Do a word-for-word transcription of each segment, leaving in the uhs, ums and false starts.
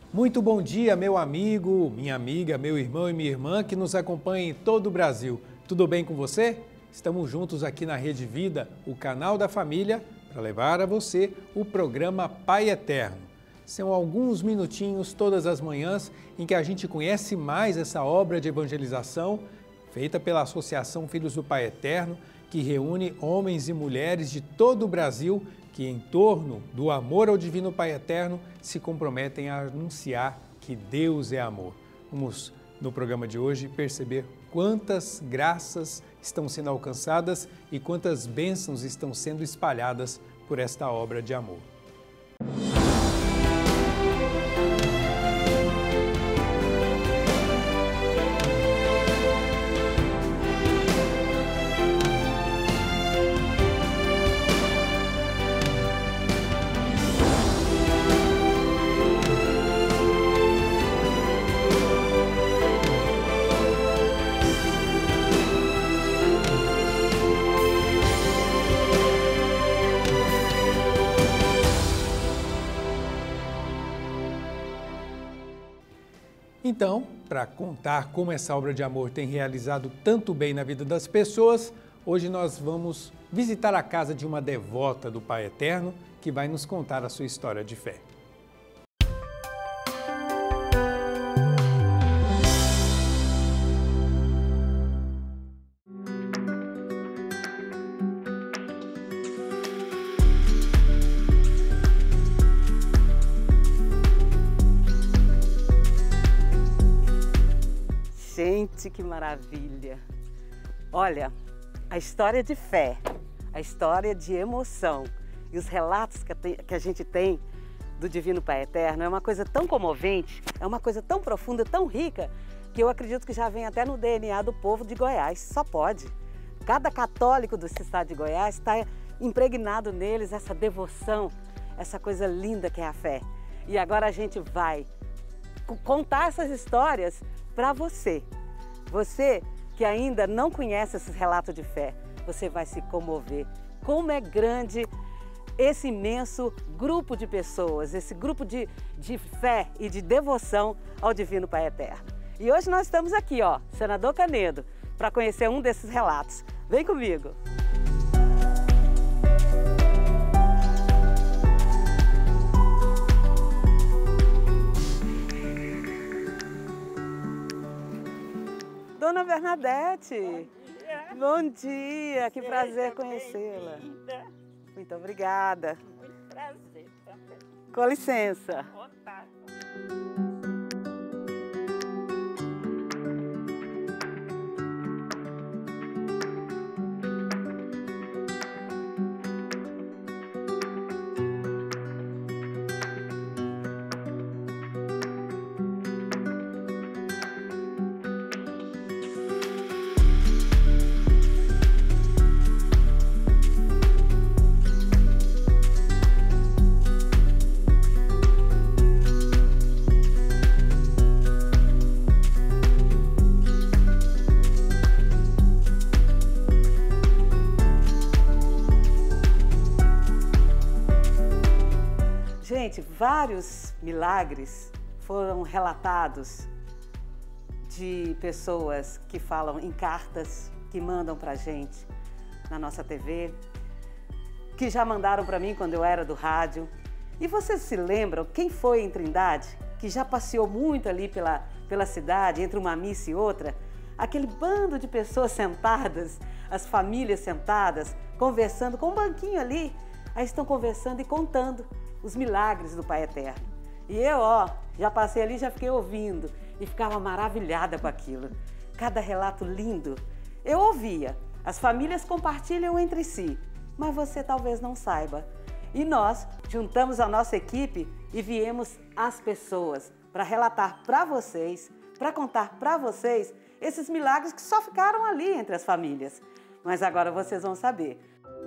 Muito bom dia, meu amigo, minha amiga, meu irmão e minha irmã que nos acompanham em todo o Brasil. Tudo bem com você? Estamos juntos aqui na Rede Vida, o canal da família, para levar a você o programa Pai Eterno. São alguns minutinhos todas as manhãs em que a gente conhece mais essa obra de evangelização feita pela Associação Filhos do Pai Eterno, que reúne homens e mulheres de todo o Brasil que, em torno do amor ao Divino Pai Eterno, se comprometem a anunciar que Deus é amor. Vamos, no programa de hoje, perceber quantas graças estão sendo alcançadas e quantas bênçãos estão sendo espalhadas por esta obra de amor. Então, para contar como essa obra de amor tem realizado tanto bem na vida das pessoas, hoje nós vamos visitar a casa de uma devota do Pai Eterno que vai nos contar a sua história de fé. Gente, que maravilha! Olha, a história de fé, a história de emoção e os relatos que a, que a gente tem do Divino Pai Eterno é uma coisa tão comovente, é uma coisa tão profunda, tão rica, que eu acredito que já vem até no D N A do povo de Goiás, só pode. Cada católico do estado de Goiás está impregnado neles essa devoção, essa coisa linda que é a fé. E agora a gente vai contar essas histórias para você. Você que ainda não conhece esses relatos de fé, você vai se comover. Como é grande esse imenso grupo de pessoas, esse grupo de, de fé e de devoção ao Divino Pai Eterno. E hoje nós estamos aqui, ó, Senador Canedo, para conhecer um desses relatos. Vem comigo! Dona Bernadette, bom dia, bom dia. Que Seja prazer conhecê-la. Muito obrigada. Muito prazer também. Com licença. Opa. Gente, vários milagres foram relatados de pessoas que falam em cartas, que mandam pra gente na nossa T V, que já mandaram para mim quando eu era do rádio. E vocês se lembram quem foi em Trindade, que já passeou muito ali pela, pela cidade, entre uma missa e outra? Aquele bando de pessoas sentadas, as famílias sentadas, conversando com um banquinho ali, aí estão conversando e contando os milagres do Pai Eterno. E eu, ó, já passei ali, já fiquei ouvindo e ficava maravilhada com aquilo. Cada relato lindo. Eu ouvia, as famílias compartilham entre si, mas você talvez não saiba. E nós juntamos a nossa equipe e viemos as pessoas para relatar para vocês, para contar para vocês esses milagres que só ficaram ali entre as famílias. Mas agora vocês vão saber.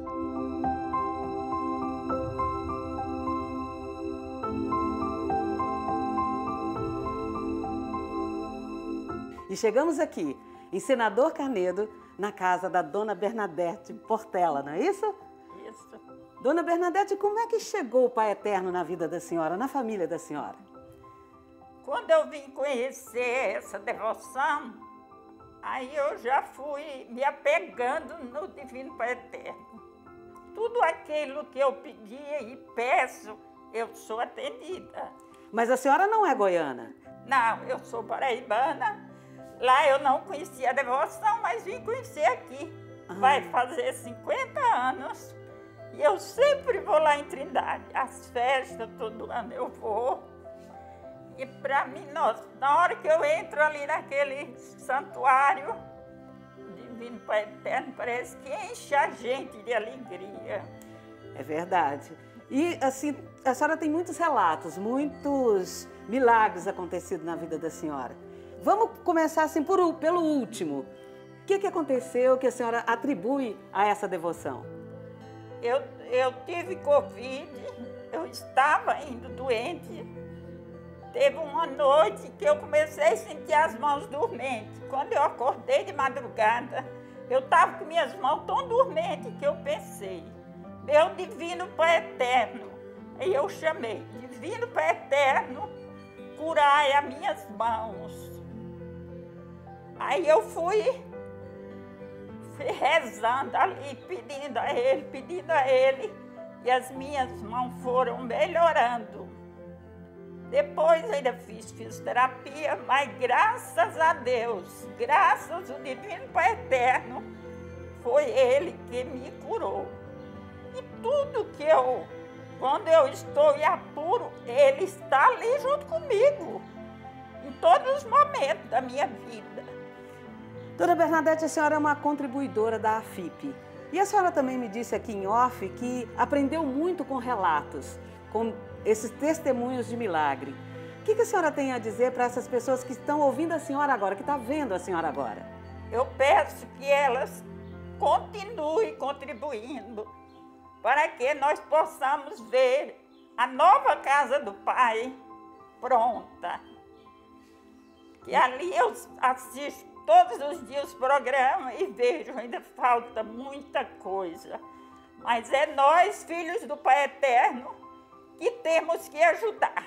E chegamos aqui, em Senador Canedo, na casa da Dona Bernadette Portela, não é isso? Isso. Dona Bernadette, como é que chegou o Pai Eterno na vida da senhora, na família da senhora? Quando eu vim conhecer essa devoção, aí eu já fui me apegando no Divino Pai Eterno. Tudo aquilo que eu pedia e peço, eu sou atendida. Mas a senhora não é goiana? Não, eu sou paraibana. Lá eu não conhecia a devoção, mas vim conhecer aqui. Ah. Vai fazer cinquenta anos. E eu sempre vou lá em Trindade. As festas, todo ano eu vou. E para mim, nossa, na hora que eu entro ali naquele santuário, Divino Pai Eterno, parece que enche a gente de alegria. É verdade. E assim, a senhora tem muitos relatos, muitos milagres acontecidos na vida da senhora. Vamos começar assim por, pelo último. O que, que aconteceu que a senhora atribui a essa devoção? Eu, eu tive Covid, eu estava indo doente. Teve uma noite que eu comecei a sentir as mãos dormentes. Quando eu acordei de madrugada, eu estava com minhas mãos tão dormentes que eu pensei, meu Divino Pai Eterno. Aí eu chamei, Divino Pai Eterno, curai as minhas mãos. Aí eu fui, fui rezando ali, pedindo a ele, pedindo a ele, e as minhas mãos foram melhorando. Depois ainda fiz fisioterapia, mas graças a Deus, graças ao Divino Pai Eterno, foi Ele que me curou. E tudo que eu, quando eu estou em apuro, Ele está ali junto comigo, em todos os momentos da minha vida. Dona Bernadette, a senhora é uma contribuidora da A F I P. E a senhora também me disse aqui em off que aprendeu muito com relatos, com esses testemunhos de milagre. O que, que a senhora tem a dizer para essas pessoas que estão ouvindo a senhora agora, que estão vendo a senhora agora? Eu peço que elas continuem contribuindo para que nós possamos ver a nova casa do Pai pronta. Que ali eu assisto todos os dias os programas e vejo, ainda falta muita coisa. Mas é nós, filhos do Pai Eterno, que temos que ajudar.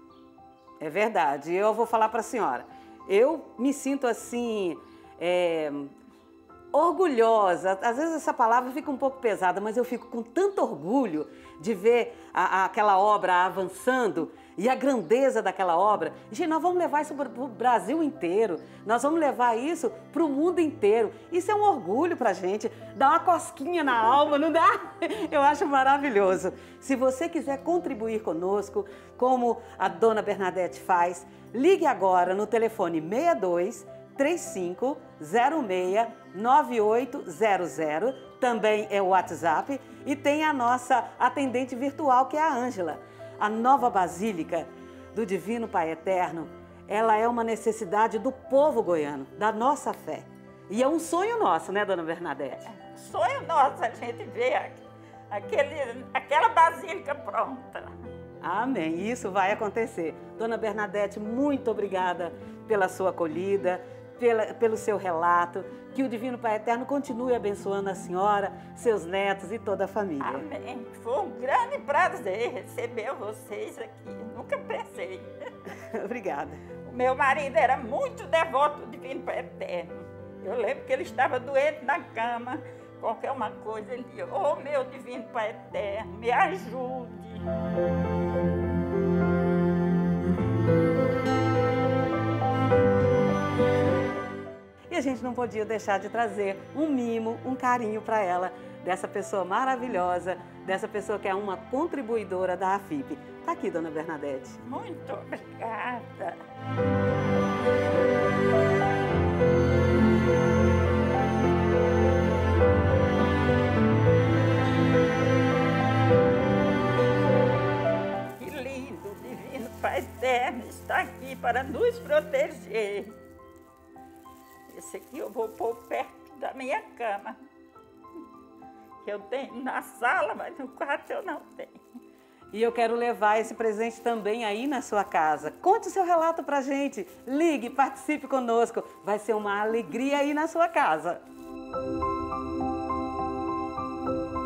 É verdade. Eu vou falar para a senhora. Eu me sinto assim, é, orgulhosa. Às vezes essa palavra fica um pouco pesada, mas eu fico com tanto orgulho de ver a, a, aquela obra avançando e a grandeza daquela obra. Gente, nós vamos levar isso para o Brasil inteiro. Nós vamos levar isso para o mundo inteiro. Isso é um orgulho para a gente. Dá uma cosquinha na alma, não dá? Eu acho maravilhoso. Se você quiser contribuir conosco, como a dona Bernadette faz, ligue agora no telefone seis dois três cinco zero seis nove oito zero zero. Também é o WhatsApp. E tem a nossa atendente virtual, que é a Ângela. A nova Basílica do Divino Pai Eterno, ela é uma necessidade do povo goiano, da nossa fé. E é um sonho nosso, né, dona Bernadette? Sonho nosso a gente ver aquele, aquela Basílica pronta. Amém, isso vai acontecer. Dona Bernadette, muito obrigada pela sua acolhida, pela, pelo seu relato. Que o Divino Pai Eterno continue abençoando a senhora, seus netos e toda a família. Amém. Foi um grande prazer receber vocês aqui. Nunca pensei. Obrigada. O meu marido era muito devoto do Divino Pai Eterno. Eu lembro que ele estava doente na cama, qualquer uma coisa, ele dizia, ô oh, meu Divino Pai Eterno, me ajude. E a gente não podia deixar de trazer um mimo, um carinho para ela, dessa pessoa maravilhosa, dessa pessoa que é uma contribuidora da A F I P. Tá aqui, dona Bernadette. Muito obrigada. Que lindo, Divino Pai Eterno está aqui para nos proteger. Esse aqui eu vou pôr perto da minha cama. Que eu tenho na sala, mas no quarto eu não tenho. E eu quero levar esse presente também aí na sua casa. Conte o seu relato pra gente. Ligue, participe conosco. Vai ser uma alegria aí na sua casa.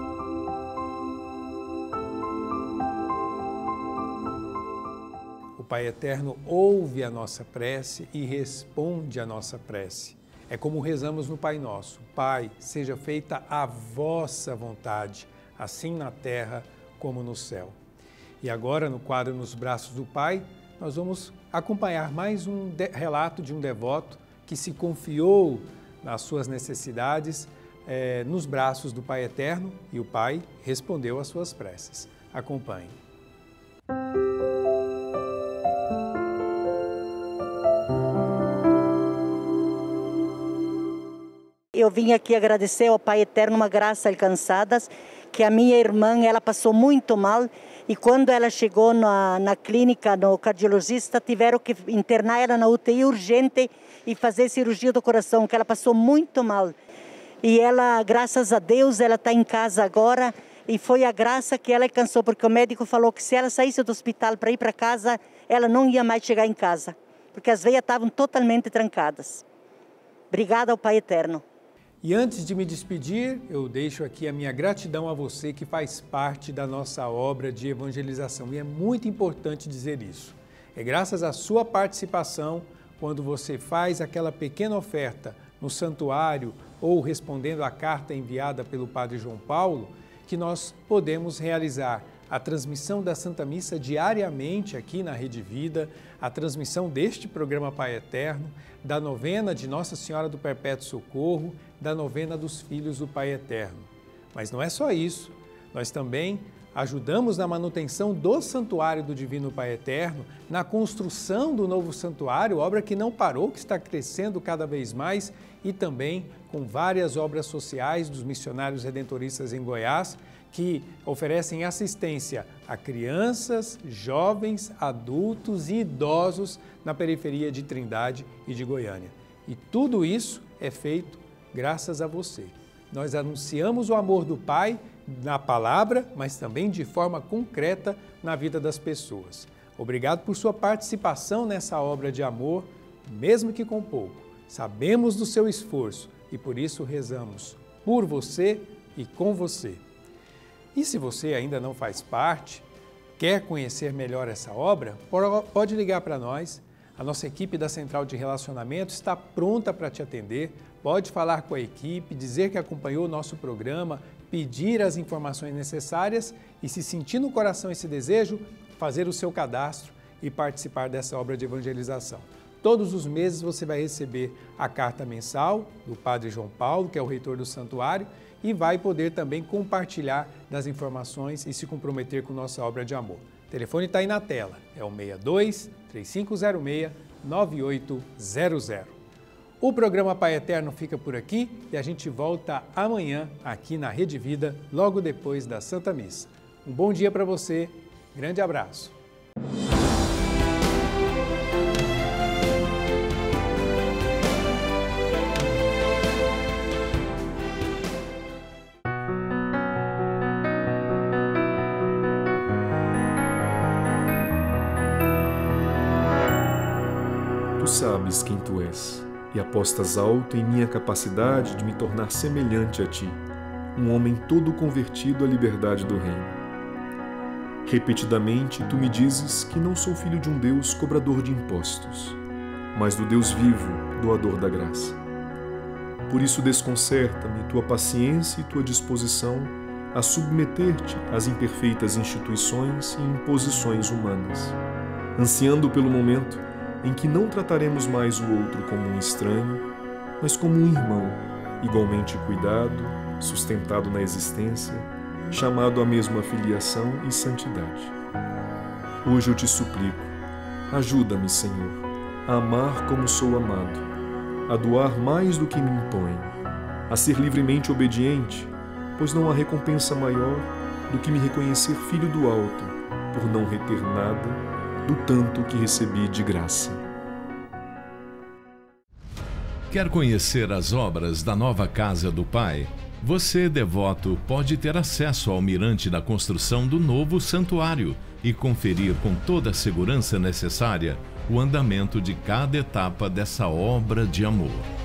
O Pai Eterno ouve a nossa prece e responde a nossa prece. É como rezamos no Pai Nosso: Pai, seja feita a vossa vontade, assim na terra como no céu. E agora, no quadro Nos Braços do Pai, nós vamos acompanhar mais um relato de um devoto que se confiou nas suas necessidades eh, nos braços do Pai Eterno, e o Pai respondeu às suas preces. Acompanhe. Eu vim aqui agradecer ao Pai Eterno uma graça alcançada, que a minha irmã, ela passou muito mal, e quando ela chegou na, na clínica, no cardiologista, tiveram que internar ela na U T I urgente e fazer cirurgia do coração, que ela passou muito mal. E ela, graças a Deus, ela está em casa agora, e foi a graça que ela alcançou, porque o médico falou que se ela saísse do hospital para ir para casa, ela não ia mais chegar em casa, porque as veias estavam totalmente trancadas. Obrigada ao Pai Eterno. E antes de me despedir, eu deixo aqui a minha gratidão a você que faz parte da nossa obra de evangelização. E é muito importante dizer isso. É graças à sua participação, quando você faz aquela pequena oferta no santuário ou respondendo à carta enviada pelo Padre João Paulo, que nós podemos realizar a transmissão da Santa Missa diariamente aqui na Rede Vida, a transmissão deste programa Pai Eterno, da novena de Nossa Senhora do Perpétuo Socorro, da novena dos Filhos do Pai Eterno. Mas não é só isso, nós também ajudamos na manutenção do Santuário do Divino Pai Eterno, na construção do novo santuário, obra que não parou, que está crescendo cada vez mais, e também com várias obras sociais dos missionários redentoristas em Goiás, que oferecem assistência a crianças, jovens, adultos e idosos na periferia de Trindade e de Goiânia. E tudo isso é feito graças a você. Nós anunciamos o amor do Pai na palavra, mas também de forma concreta na vida das pessoas. Obrigado por sua participação nessa obra de amor, mesmo que com pouco. Sabemos do seu esforço e por isso rezamos por você e com você. E se você ainda não faz parte, quer conhecer melhor essa obra, pode ligar para nós. A nossa equipe da Central de Relacionamento está pronta para te atender. Pode falar com a equipe, dizer que acompanhou o nosso programa, pedir as informações necessárias e, se sentir no coração esse desejo, fazer o seu cadastro e participar dessa obra de evangelização. Todos os meses você vai receber a carta mensal do Padre João Paulo, que é o reitor do santuário, e vai poder também compartilhar das informações e se comprometer com nossa obra de amor. O telefone está aí na tela, é o seis dois, três cinco zero seis, nove oito zero zero. O programa Pai Eterno fica por aqui e a gente volta amanhã aqui na Rede Vida, logo depois da Santa Missa. Um bom dia para você, grande abraço. Tu sabes quem tu és, e apostas alto em minha capacidade de me tornar semelhante a ti, um homem todo convertido à liberdade do reino. Repetidamente tu me dizes que não sou filho de um Deus cobrador de impostos, mas do Deus vivo, doador da graça. Por isso desconcerta-me tua paciência e tua disposição a submeter-te às imperfeitas instituições e imposições humanas, ansiando pelo momento em que não trataremos mais o outro como um estranho, mas como um irmão, igualmente cuidado, sustentado na existência, chamado à mesma filiação e santidade. Hoje eu te suplico, ajuda-me, Senhor, a amar como sou amado, a doar mais do que me impõe, a ser livremente obediente, pois não há recompensa maior do que me reconhecer filho do alto, por não reter nada do tanto que recebi de graça. Quer conhecer as obras da nova Casa do Pai? Você, devoto, pode ter acesso ao mirante da construção do novo santuário e conferir com toda a segurança necessária o andamento de cada etapa dessa obra de amor.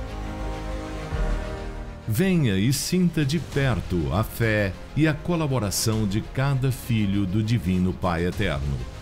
Venha e sinta de perto a fé e a colaboração de cada filho do Divino Pai Eterno.